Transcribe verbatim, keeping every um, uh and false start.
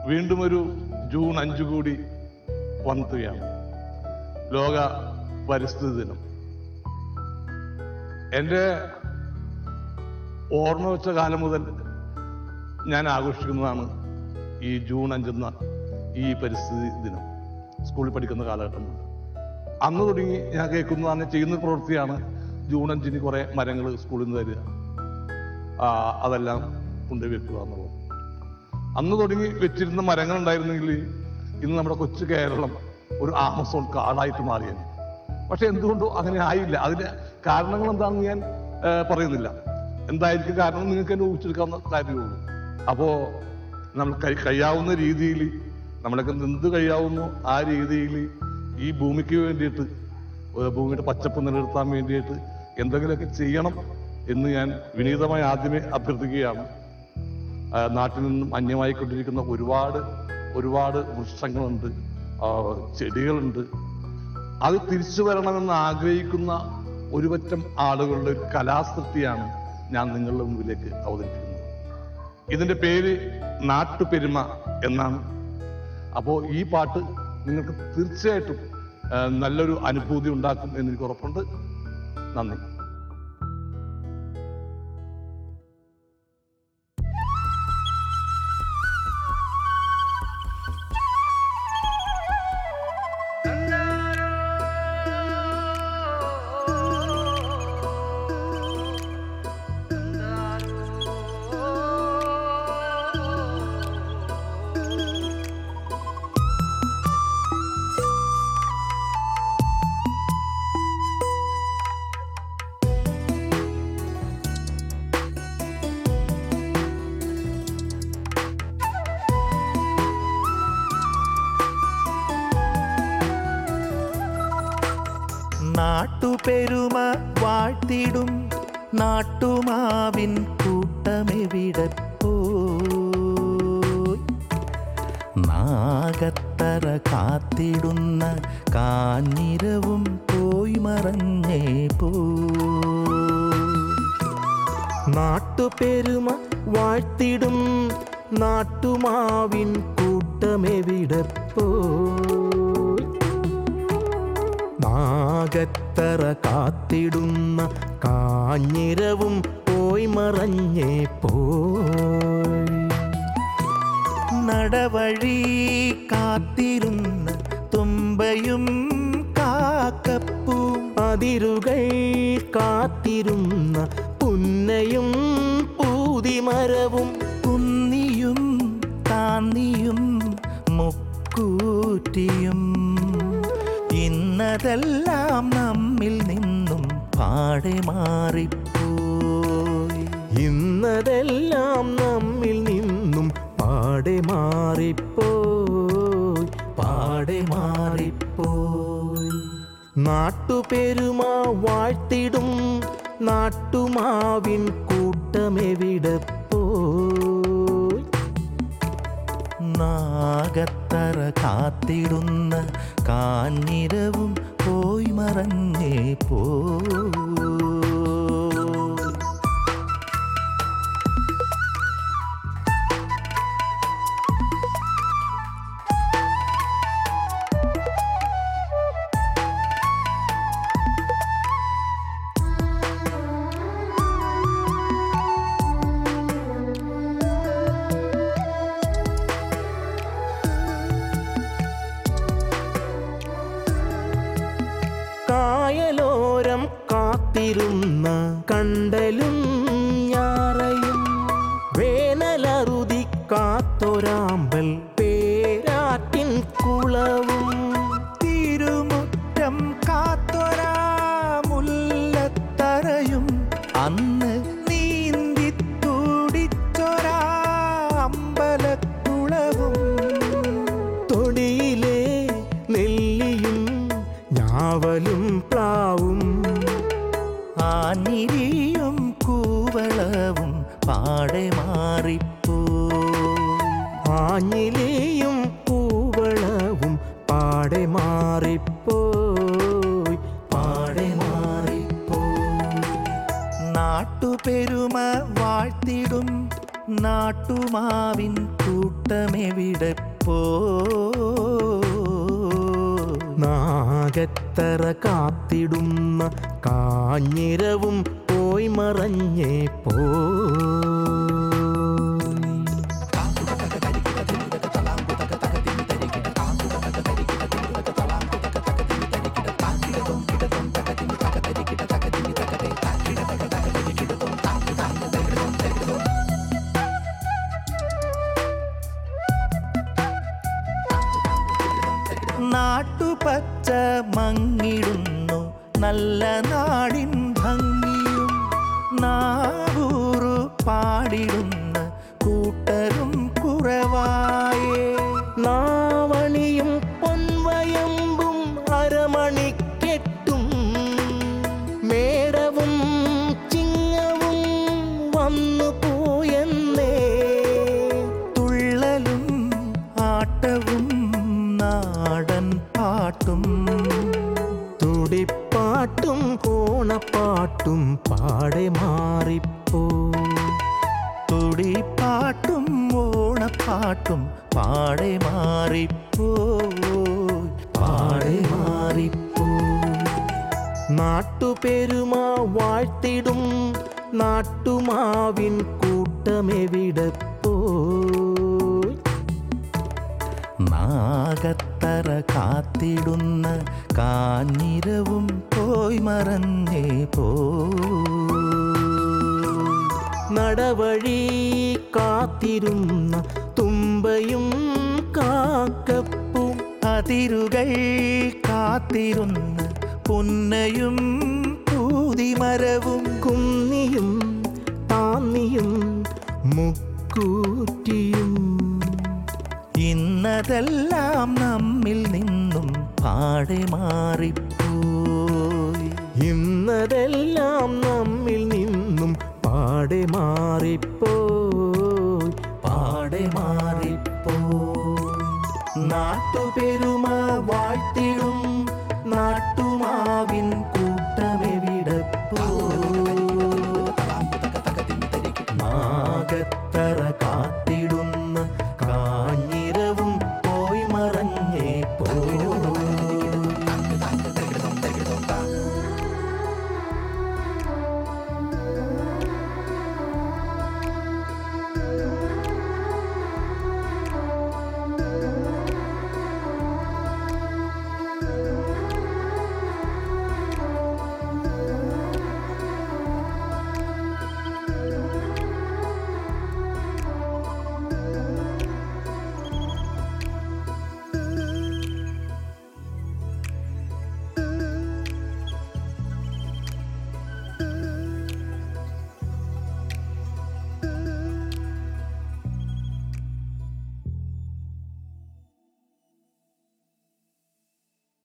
വീണ്ടും ഒരു ജൂൺ അഞ്ചു കൂടി വന്നെത്തുകയാണ്, ലോക പരിസ്ഥിതി ദിനം. എൻ്റെ ഓർമ്മ വെച്ച കാലം മുതൽ ഞാൻ ആഘോഷിക്കുന്നതാണ് ഈ ജൂൺ അഞ്ചെന്ന ഈ പരിസ്ഥിതി ദിനം. സ്കൂളിൽ പഠിക്കുന്ന കാലഘട്ടം മുതൽ അന്ന് തുടങ്ങി ഞാൻ കേൾക്കുന്നതാണ്, ചെയ്യുന്ന പ്രവൃത്തിയാണ് ജൂൺ അഞ്ചിന് കുറേ മരങ്ങൾ സ്കൂളിൽ നിന്ന് തരിക, അതെല്ലാം കൊണ്ടുപോയി വെക്കുക എന്നുള്ളത്. അന്ന് തുടങ്ങി വെച്ചിരുന്ന മരങ്ങൾ ഉണ്ടായിരുന്നെങ്കിൽ ഇന്ന് നമ്മുടെ കൊച്ചു കേരളം ഒരു ആമസോൺ കാടായിട്ട് മാറിയാണ്. പക്ഷെ എന്തുകൊണ്ടോ അങ്ങനെ ആയില്ല. അതിന്റെ കാരണങ്ങൾ എന്താണെന്ന് ഞാൻ പറയുന്നില്ല. എന്തായിരിക്കും കാരണം നിങ്ങൾക്ക് തന്നെ ഊഹിച്ചെടുക്കാവുന്ന കാര്യമുള്ളൂ. അപ്പോൾ നമ്മൾ കൈ കഴിയാവുന്ന രീതിയിൽ നമ്മളൊക്കെ എന്ത് കഴിയാവുന്നു ആ രീതിയിൽ ഈ ഭൂമിക്ക് വേണ്ടിയിട്ട്, ഭൂമിയുടെ പച്ചപ്പ് നിലനിർത്താൻ വേണ്ടിയിട്ട് എന്തെങ്കിലുമൊക്കെ ചെയ്യണം എന്ന് ഞാൻ വിനീതമായി ആദ്യമേ അഭ്യർത്ഥിക്കുകയാണ്. നാട്ടിൽ നിന്നും അന്യമായിക്കൊണ്ടിരിക്കുന്ന ഒരുപാട് ഒരുപാട് വൃക്ഷങ്ങളുണ്ട്, ചെടികളുണ്ട്. അത് തിരിച്ചു വരണമെന്ന് ആഗ്രഹിക്കുന്ന ഒരുപറ്റം ആളുകളുടെ ഒരു കലാസൃഷ്ടിയാണ് ഞാൻ നിങ്ങളുടെ മുമ്പിലേക്ക് അവതരിപ്പിക്കുന്നത്. ഇതിൻ്റെ പേര് നാട്ടുപെരുമ എന്നാണ്. അപ്പോൾ ഈ പാട്ട് നിങ്ങൾക്ക് തീർച്ചയായിട്ടും നല്ലൊരു അനുഭൂതി ഉണ്ടാക്കും എന്നെനിക്ക് ഉറപ്പുണ്ട്. നന്ദി. നാട്ടുപെരുമ വാഴ്ത്തിടും നാട്ടുമാവിൻ കൂട്ടമെവിടെ പോയി, നാഗത്തറ കാത്തിടുന്ന കാഞ്ഞിരവും പോയി മറഞ്ഞേ പോയി. നാട്ടുപെരുമ വാഴ്ത്തിടും നാട്ടുമാവിൻ കൂട്ടമെവിടെ പോയി, നാഗത്തറ കാത്തിടുന്ന കാഞ്ഞിരവും പോയി മറഞ്ഞേ പോയി. നടവഴി കാത്തിരുന്ന തുമ്പയും കാക്കപ്പൂം, അതിരുകൾ കാത്തിരുന്ന പുന്നയും പൂതിമരവും, കുന്നിയും താന്നിയും മുക്കൂറ്റിയും ഇന്നതെല്ലാം നമ്മിൽ നിന്നും പാടെ മാറിപ്പോയി. ഇന്നതെല്ലാം നമ്മിൽ നിന്നും പാടെ മാറിപ്പോയി, പാടെ മാറിപ്പോയി. നാട്ടുപെരുമ വാഴ്ത്തിടും നാട്ടുമാവിൻ കൂട്ടമെവിടെ പോയി, നാഗത്തറ കാത്തിടുന്ന കാഞ്ഞിരവും പോയി മറഞ്ഞേ പോയി. കായലോരം കാത്തിരുന്ന കണ്ടലും ഞാറയും, വേനലറുതി കാത്തൊരാമ്പൽ പേരാറ്റിൻ കുളവും, തിരുമുറ്റം കാത്തൊരാ മുല്ലത്തറയും, അന്ന് നീന്തി തുടിച്ചൊരാ അമ്പലക്കുളവും, തൊടിയിലെ നെല്ലിയും ഞാവലും പ്ലാവും, ആഞ്ഞിലിയും കൂവളവും പാടെ മാറിപ്പോയി, ആഞ്ഞിലിയും കൂവളവും പാടെ മാറിപ്പോയി, പാടെ മാറിപ്പോയി. നാട്ടുപെരുമ വാഴ്ത്തിടും നാട്ടുമാവിൻ കൂട്ടമെവിടെ പോ നാഗത്തറ കാത്തിടുന്ന കാഞ്ഞിരവും പോയി മറഞ്ഞേ പോ നാട്ടുപച്ച മങ്ങിടുന്നു നല്ല നാടിൻ ഭംഗിയും നാവൂറു പാടിടുന്ന കൂട്ടരും കുറവായേ നാവണിയും പൊൻവയമ്പും അരമണിക്കെട്ടും മേടവും ചിങ്ങവും വന്നു പോയെന്നേ തുള്ളലും ആട്ടവും നാടൻ പാട്ടും തുടിപ്പാട്ടും ഓണപ്പാട്ടും പാടെ മാറിപ്പോ തുടിപ്പാട്ടും ഓണപ്പാട്ടും പാടെ മാറിപ്പോ പാടെ മാറിപ്പോ നാട്ടുപെരുമ വാഴ്ത്തിടും നാട്ടുമാവിൻ കൂട്ടമെവിടപ്പോ നാഗത്തറ കാത്തിടുന്ന കാഞ്ഞിരവും പോയി മറന്നേ പോ നടവഴി കാത്തിരുന്ന തുമ്പയും കാക്കപ്പും അതിരുകൾ കാത്തിരുന്ന പുന്നയും പൂതിമരവും കുന്നിയും താന്നിയും മുക്കൂറ്റിയും ഇന്നതെല്ലാം നമ്മിൽ നിന്നും പാടെ മാറിപ്പോയി ഇന്നതെല്ലാം നമ്മിൽ നിന്നും പാടെ മാറിപ്പോയി പാടെ മാറിപ്പോയി നാട്ടുപെരുമ വാഴ്ത്തി